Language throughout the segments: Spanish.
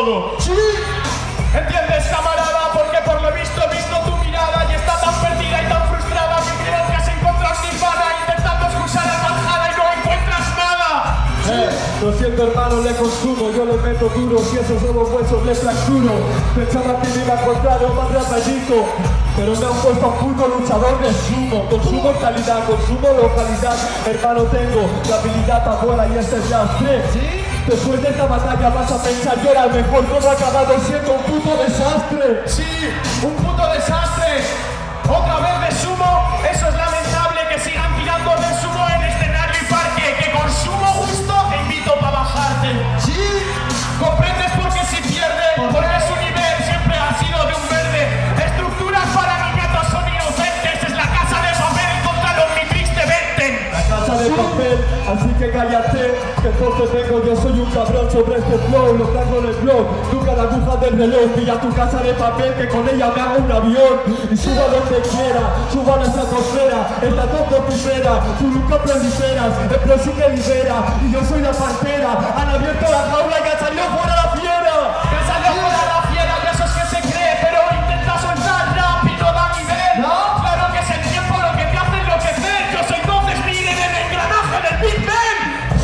todo. Sí. ¿Entiendes, camarada? Porque por lo visto he visto tu mirada y está tan perdida y tan frustrada que creo que has encontrado nirvana intentando excusar al Valhalla y no encuentras nada. Lo siento, hermano, le consumo, yo le meto duro, si esos son los huesos le fracturo. Pensaba que me iba a encontrar un más rapidito, pero me han puesto a un puto luchador de sumo. Consumo calidad, consumo localidad. Hermano, tengo la habilidad abuela y este es lastre. ¿Sí? Después de esta batalla vas a pensar yo era el mejor, como ha acabado siendo un puto desastre. Sí, un puto desastre. Otra vez de sumo, eso es lamentable que sigan tirando de sumo en escenario y parque. Que con sumo justo te invito para bajarte. Sí. ¿Comprendes por qué si pierde? Porque su nivel siempre ha sido de un verde. Estructuras para niñatos son inocentes. Es la casa de papel contra los Omnitrix de Venten. La casa de papel, así que cállate, que entonces vengo, yo soy un cabrón sobre este flow, lo traigo en el blog, nunca la aguja del reloj, pilla tu casa de papel, que con ella me hago un avión, y subo donde quiera, subo a la estratosfera, esta todo primera, tú nunca proliferas, el pro sí que libera, y yo soy la pantera, han abierto la jaula y han salido fuera la fiera. Que salió fuera la fiera y eso es que se cree, pero intenta soltar rápido, da nivel. ¿No? Claro que es el tiempo lo que te hace enloquecer. Yo soy 12.000 en el engranaje del Big Ben.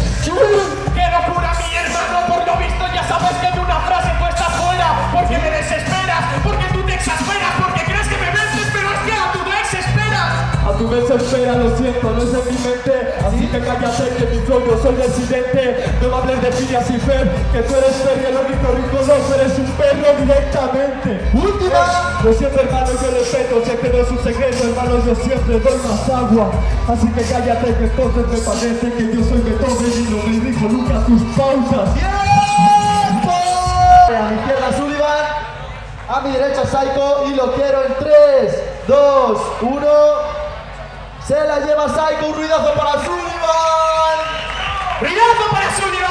¡Qué locura, mi hermano! Por lo visto ya sabes que de una frase tú estás fuera. Porque me desesperas, porque tú te exasperas, porque crees que me vences, pero es que a tu vez esperas. A tu vez espera, lo siento, no es en mi mente, así que cállate que mi flow yo soy residente. No me hables de Phineas y Fer, que tú eres Fer y el ornitorrinco no, tú eres un perro directamente. ¡Última! Lo siento, hermano, yo respeto, sé que no es un secreto, hermano, yo siempre doy más agua. Así que cállate que entonces me parece que yo soy Beethoven y no me dirijo nunca a tus pautas. ¡Tiempo! A mi izquierda Sullivan, a mi derecha Zyko y lo quiero en 3, 2, 1. Se la lleva Zyko, un ruidazo para Sullivan. ¡Ruidazo para Sullivan!